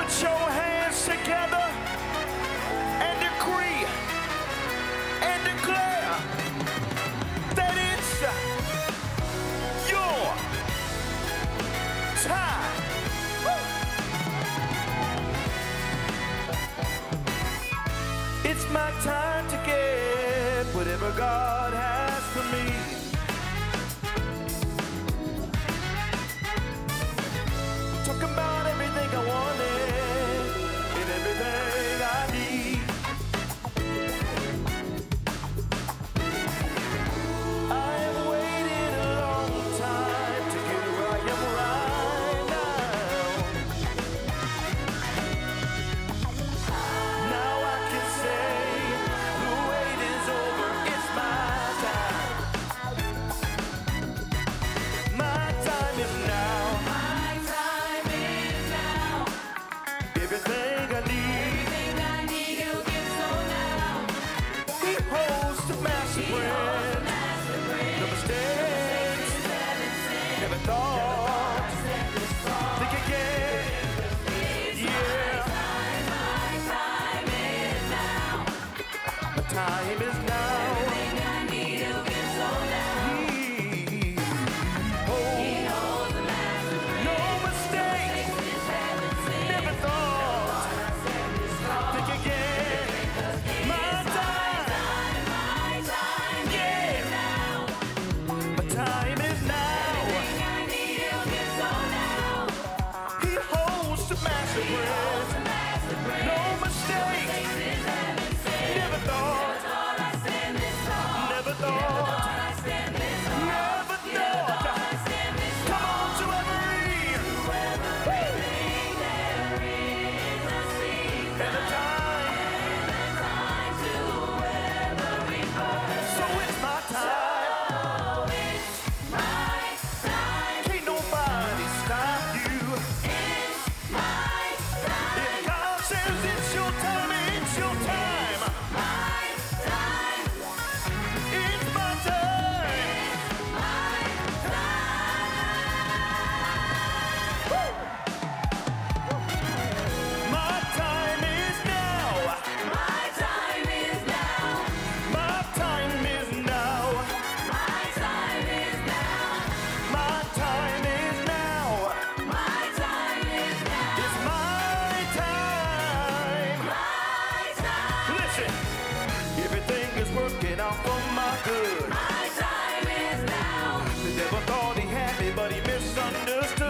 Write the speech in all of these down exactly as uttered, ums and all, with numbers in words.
Put your hands together and decree and declare that it's your time. It's my time to get whatever God has for me. Talking about everything I wanted and everything I need. I have waited a long time to get where I am right now. Now I can say the wait is over. It's my time. My time is now. Everything I need, Everything I need, he'll give so now. he holds the master He holds plan. the master plan. No mistakes, never thought. Think again, yeah. My time is now. My time is now. Everything I need, he'll give so now. He holds He holds the master plan. no mistakes, His heaven sent. never thought. Think again, my time, My time yeah. is now. My time is now. Everything I need, he'll give so now. He holds the master He holds plan. the master plan. No mistakes, His heaven sent. never thought, Thought I stand this tall. never thought, Thought I stand this tall. never thought. Thought I stand this tall. Come on to every Everything there is a season and a time. and a time to every birth. So it's my time. Oh, it's my time. Can't nobody stop you. It's my time. If God says it's your time, it's your time. My time. It's my time. My My time is now. My time is now. My time is now. My time is now. My time is now. My time is now. It's my time. My time. Listen, everything is working out for my good. My time is now. The devil thought he had me, but he misunderstood.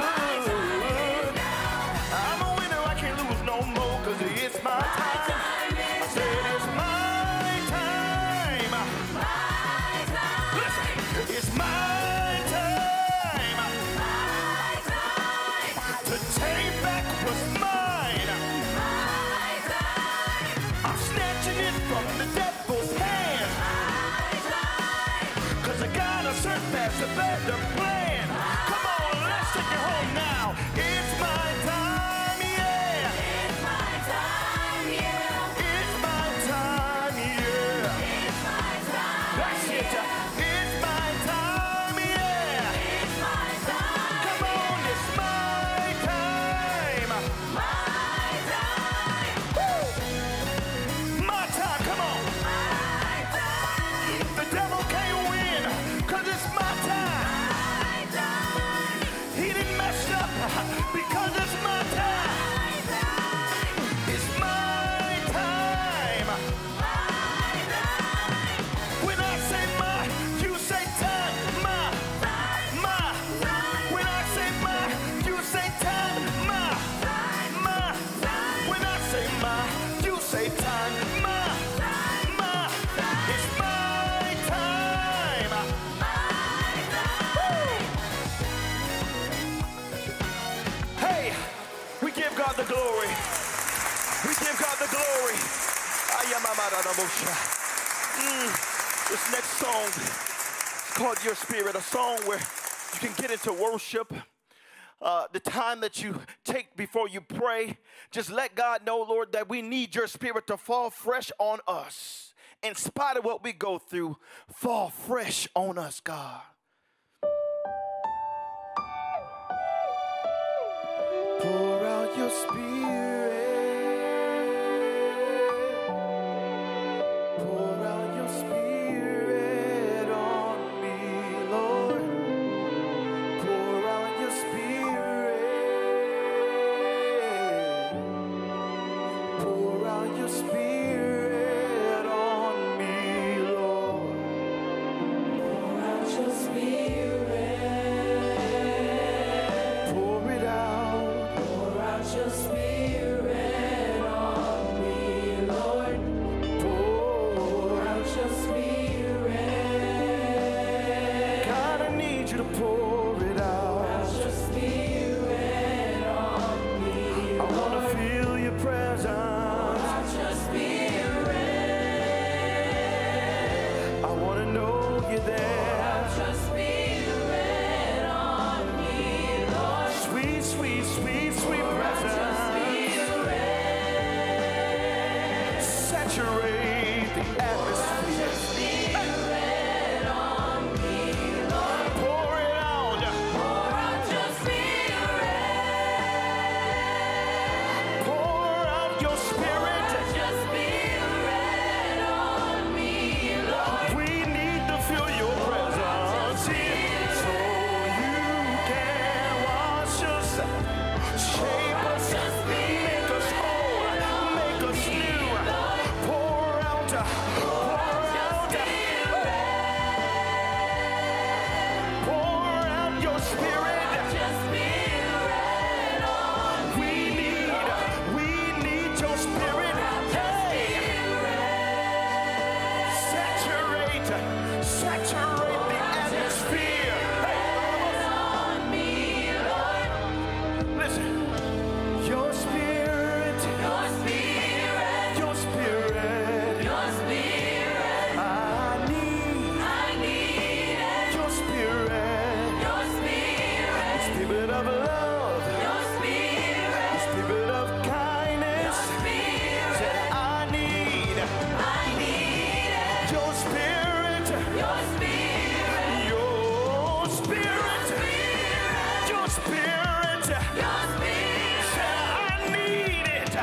I'm a winner, I can't lose no more, cause it's my time. I said it's my time. My time. Listen, it's my time My time. to take back what's mine. My time. I'm snatching it from the devil's hand, My time. cause I got a surpass, a better plan. Come on, let's take it home now. It's my time, yeah. It's my time, yeah. It's my time, yeah. It's my time. That's it. It's my time, yeah. It's my time. Come on, it's my time. My time. Woo! My time, come on. My time. The devil can't win, cause it's my time. My time. He didn't mess up because it's my time. My time. It's my time. My time. When I say my, you say time. My, my. When I say my, you say time. My, my. When I say my, you say time. My, my. It's my time. Woo! Hey, we give God the glory. We give God the glory. Ayamamadadabosha. Mm, this next song is called Your Spirit, a song where you can get into worship. Uh, the time that you take before you pray, just let God know, Lord, that we need your spirit to fall fresh on us. In spite of what we go through, fall fresh on us, God. Pour out your spirit.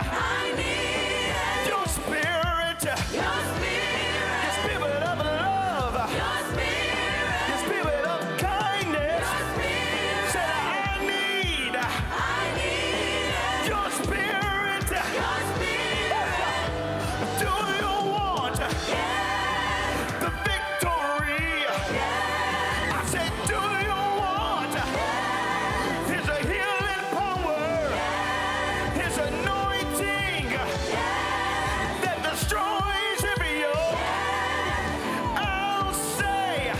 I need Your spirit. your spirit, Your spirit of love. your spirit, Your spirit of kindness. your spirit, Said I need I need your spirit. your spirit, Do you want yes, the victory? yes, I said, do you want his healing power? His anointing that destroys every yoke? I'll say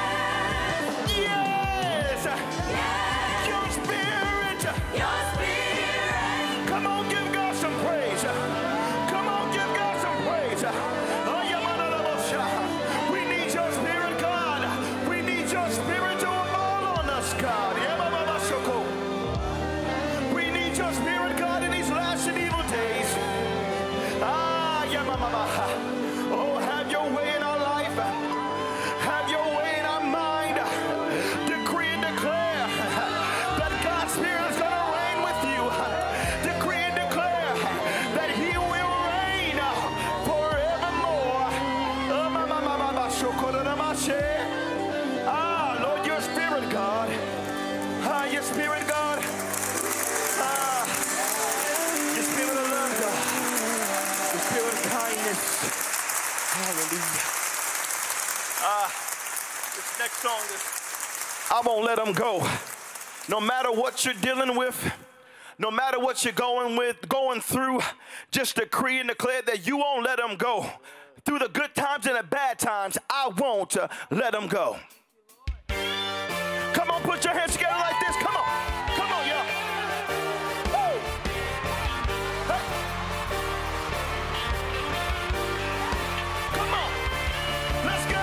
yes. Your spirit. your spirit, Come on, give God some praise. Come on, give God some praise. Oh, yeah, man, I love you. We need your spirit, God. We need your spirit to fall on us, God. Yeah, ma, ma, ma, shoko. We need your spirit, God, in these last and evil days. Ah, yeah, ma, ma, ma. Oh, have your way in our life. Have your way in our mind. Decree and declare that God's spirit is going to reign with you. Decree and declare that he will reign forevermore. Oh, ma, ma, ma, ma, ma, shoko, da, da, ma, she. Ah, Lord, your spirit, God. Ah, your spirit, God. Ah, your spirit of love, God. Your spirit of kindness. Hallelujah. Ah, this next song is I won't let them go. No matter what you're dealing with, no matter what you're going with, going through, just decree and declare that you won't let them go. Through the good times and the bad times, I won't uh, let them go. Come on, put your hands together like this. Come on. Come on, y'all. Woo. Hey. Come on. Let's go.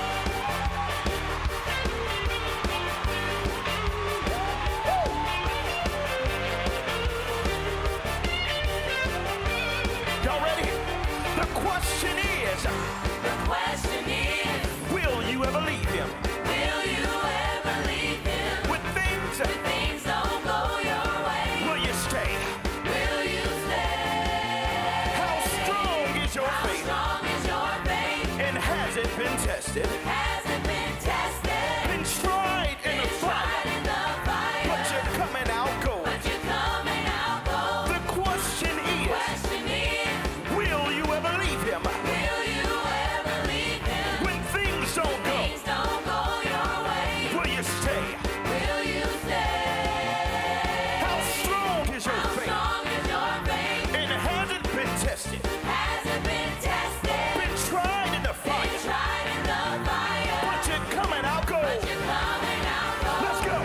Y'all ready? The question is, the question is, will you ever leave him? will you ever leave him? When things, When things don't go your way, will you stay? will you stay? How strong is your How faith? strong is your faith? And has it been tested? Has it been tested? Been tried in the Been fight, tried in the fire, but you're coming out gold. but you're coming out gold. The question is, Question is, will you ever leave him? will you ever leave him? When things don't go, Things don't go your way, will you stay? will you stay? How strong is your How faith? strong is your faith? And has it been tested? Has it been tested? Been tried in the Been fire, tried in the fire, but you're coming out but gold. you're coming out gold. Let's go.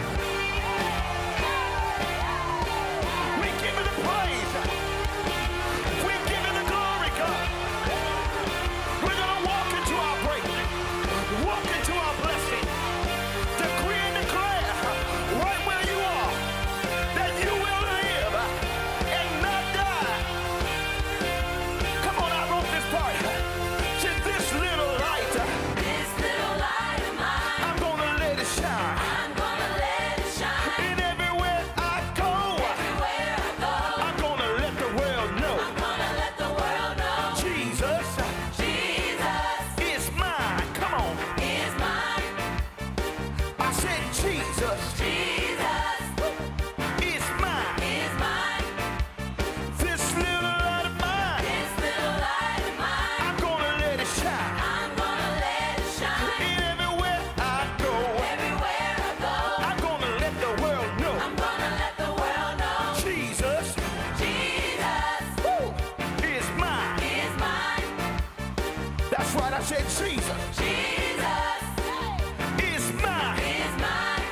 We give you the praise. We give you the glory, God. We're going to walk into our breakthrough, walk into our blessing, decree and declare right where you are that you will live and not die. Come on, I wrote this part. Said this little light, This little light of mine, I'm going to let it shine. I'm gonna let it shine. And everywhere I go, Everywhere I go, I'm going to let the world know I'm gonna let the world know Jesus Jesus is mine. Come on. is mine. I said Jesus Jesus is mine. is mine. This little light of mine, This little light of mine, I'm gonna let it shine. I'm gonna let it shine. And everywhere I go, Everywhere I go, I'm gonna let the world know I'm gonna let the world know Jesus Jesus woo, is mine. is mine. That's right, I said Jesus Jesus is mine. is mine.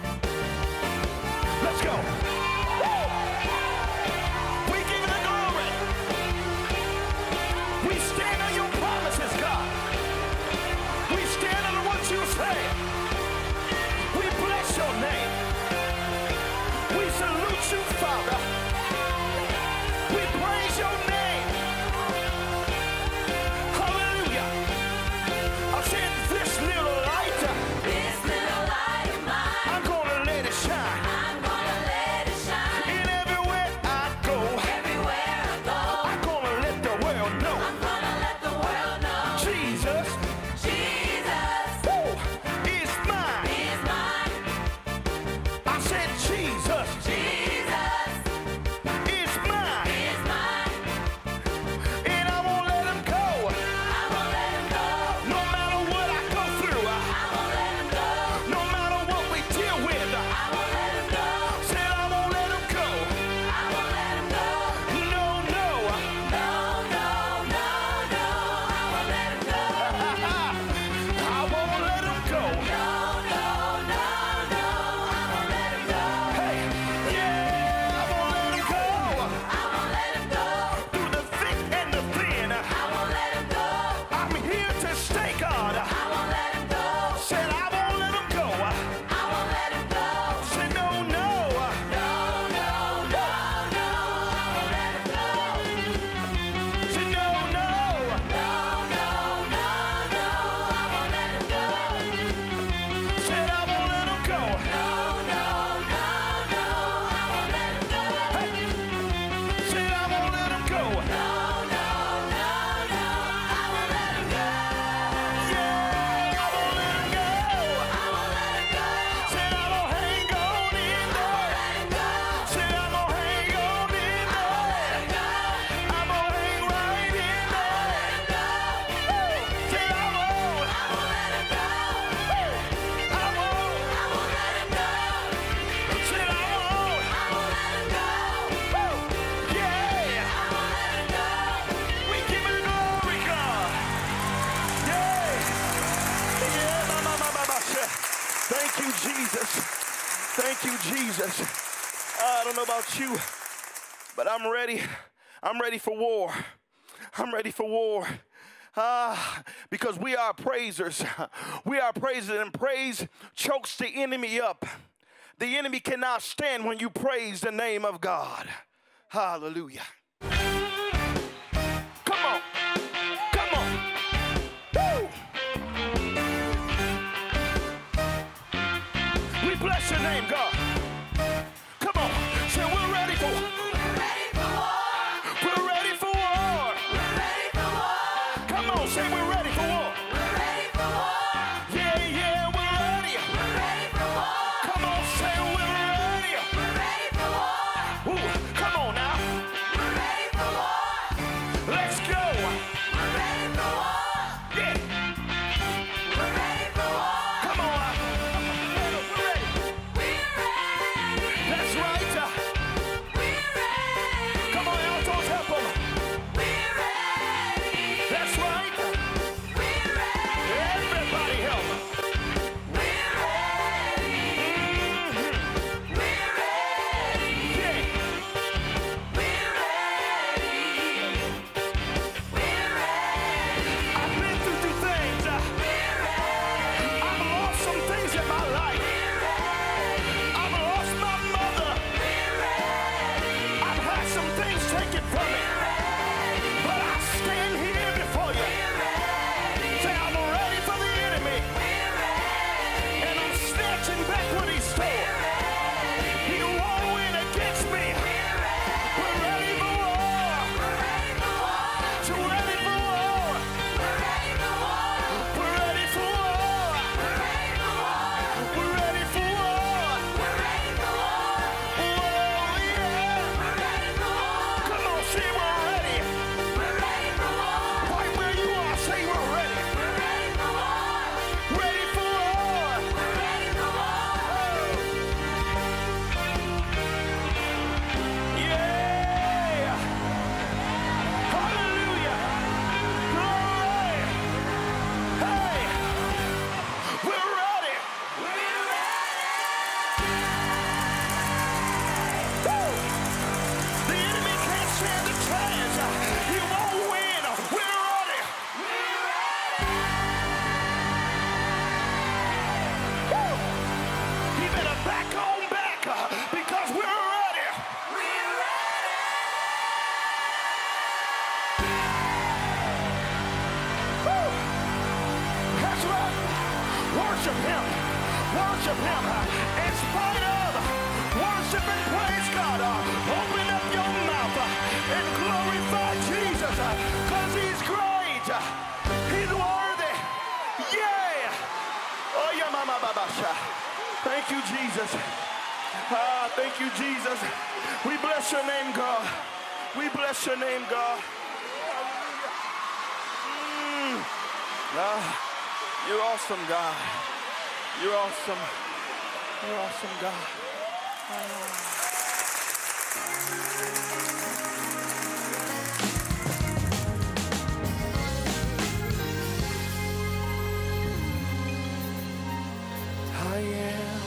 Let's go. Woo. We give you the glory. We stand on your promises, God. We stand on what you say. We bless your name. We salute you, Father. We praise your name. Hallelujah. I I don't know about you, but I'm ready. I'm ready for war. I'm ready for war. Ah, because we are praisers. We are praisers, and praise chokes the enemy up. The enemy cannot stand when you praise the name of God. Hallelujah. Come on. Come on. Woo! We bless your name, God. Come on. Say we're ready for war. We're ready for war. Come on, say we're ready for war. Yeah, yeah, we're ready. Come on, say we're ready. Ooh, come on now. Let's go. Yeah. Come on. We're ready. That's right. Come on, altos, help them. That's right. Everybody help them. I've been through two things. I've lost some things in my life. I've lost my mother. I've had some things taken from me. But I stand here before you. Say I'm ready for the enemy. And I'm snatching back what he stole. He won't win against me. We're ready for war. So ready for war. We're ready for war. We're ready for war. Oh, yeah. Come on, say we're ready. Right where you are, say we're ready. Ready for war. Yeah. Hallelujah. Glory. Hey. We're ready. Woo. The enemy can't stand the chance. He won't win. We're ready. Woo. He better back on back uh, because we're ready. Woo. That's right. Worship him. Worship him. In spite of worship and praise God. Uh, Open up your mouth uh, and glorify Jesus because he's great. Uh, He's worthy. Yeah. Oh, yeah, mama, babasha. Thank you, Jesus. Ah, thank you, Jesus. We bless your name, God. We bless your name, God. Mm. Ah, you're awesome, God. You're awesome. You're awesome, God. I am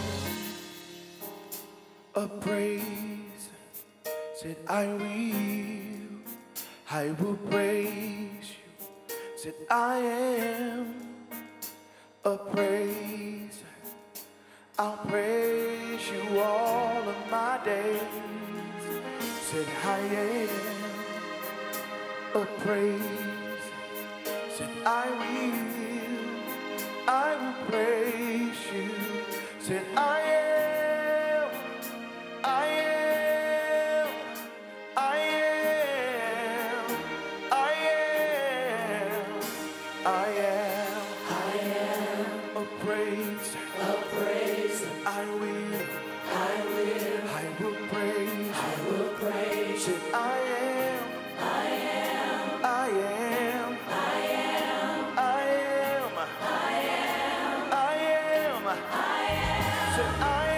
a praise, said I will, I will praise you, said I am a praise, I'll praise you all of my days, said I am a praise, said I will, I will praise you, said I am, I am, I am, I am, I am, I am a praise, a praise, I will, I will, I will praise, I will praise, said I am, I am, I am, I am, I am, I am, I am, I am, said I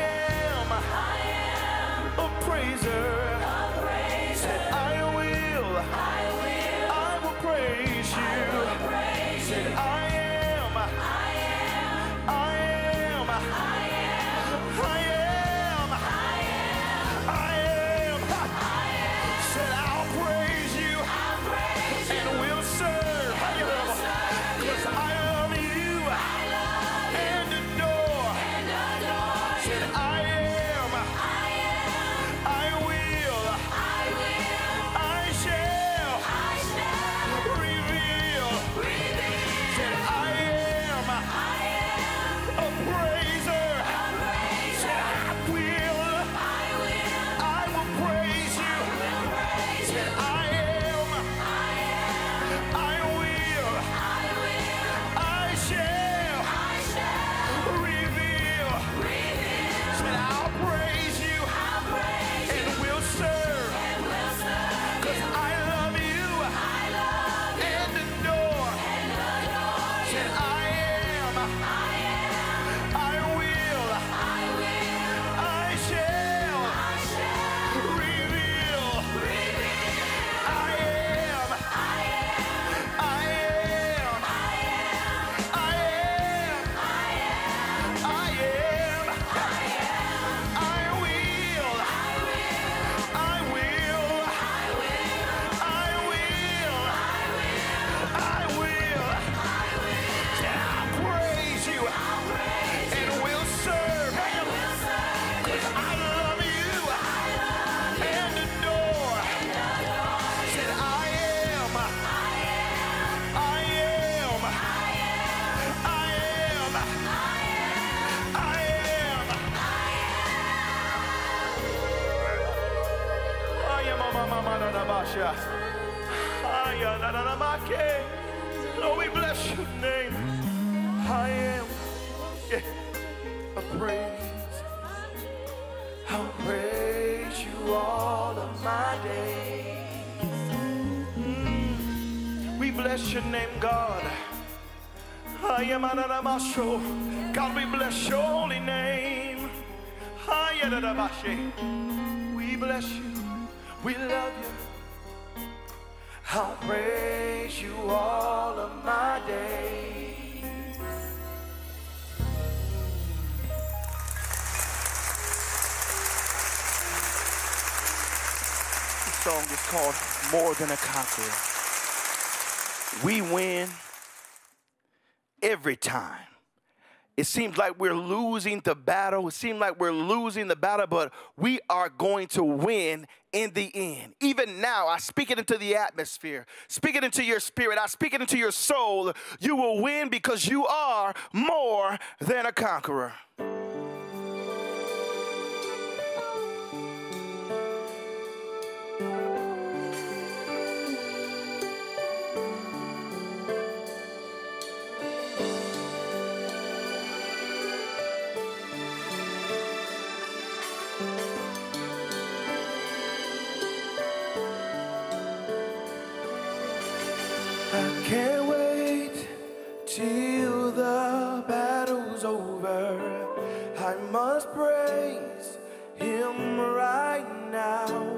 Lord, we bless your name. I am yeah, a praise. I'll praise you all of my days. Mm. We bless your name, God. I am Ananamasho. God, we bless your holy name. I am Ananamashe. We bless you. We love you. I'll praise you all of my days. This song is called More Than a Conqueror. We win every time. It seems like we're losing the battle. It seems like we're losing the battle, but we are going to win in the end. Even now, I speak it into the atmosphere. Speak it into your spirit. I speak it into your soul. You will win because you are more than a conqueror. I can't wait till the battle's over. I must praise him right now.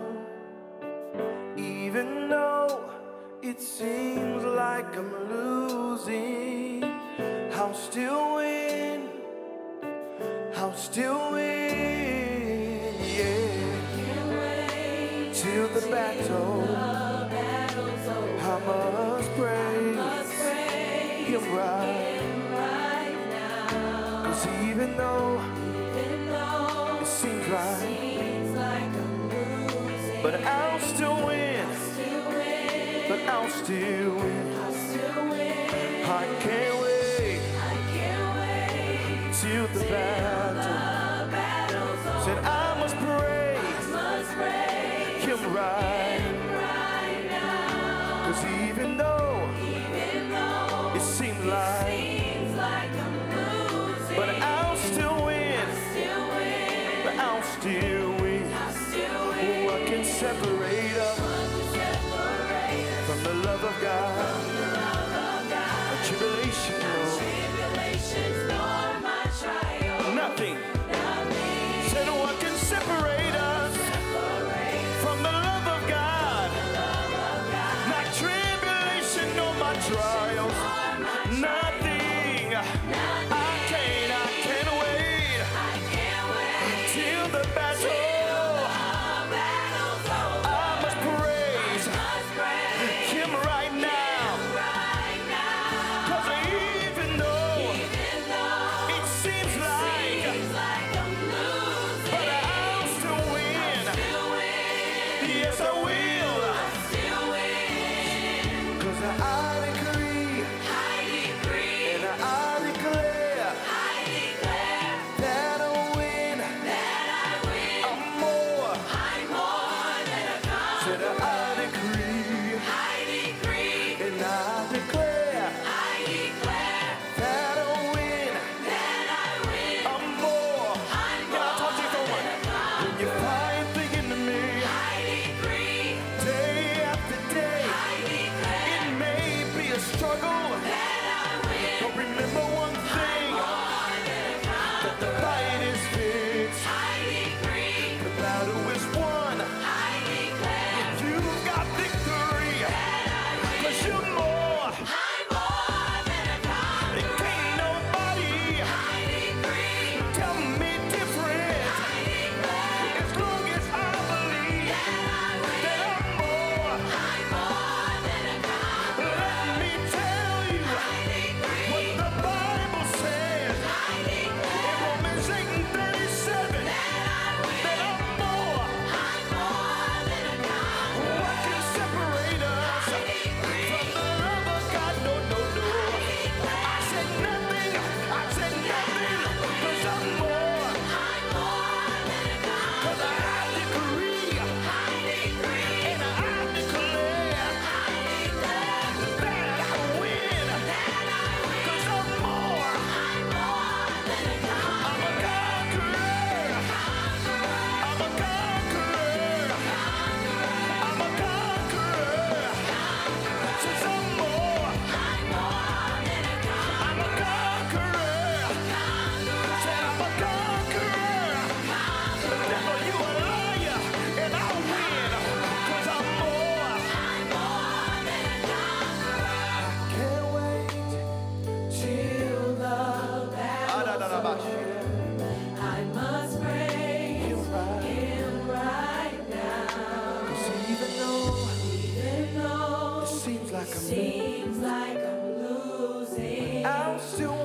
Even though it seems like I'm losing, I'll still win. I'll still win, yeah. Can't wait till the battle. I must praise, I must praise him right, him right now. Cause even though, even though it seems like, seems like I'm losing, but I'll still win, I'll still win, but I'll still win, I'll still win. I can't wait, I can't wait till the battle, battle said I must praise, I must praise him right. Even though, even though it seems like, seems like I'm losing, but I'll still win, I'll still win, but I'll still win. I'll still win. What can separate us from the love of God? From the love of God. A tribulation, no. Tribulations, nor my trial. Nothing. Nothing. Said what can separate us separate from the love of God? The love of God. Not tribulation, no my trials. Nothing. I can't, I can't wait. I can't wait till the battle. I must praise him right now. Cause even though it seems like, but I'll still win. Yes, I will. Cause I decree, and I declare, that I win. I'm more. Said I decree, and I declare, that I win. I'm more. Can I talk to you for a moment? When you're crying, thinking to me, still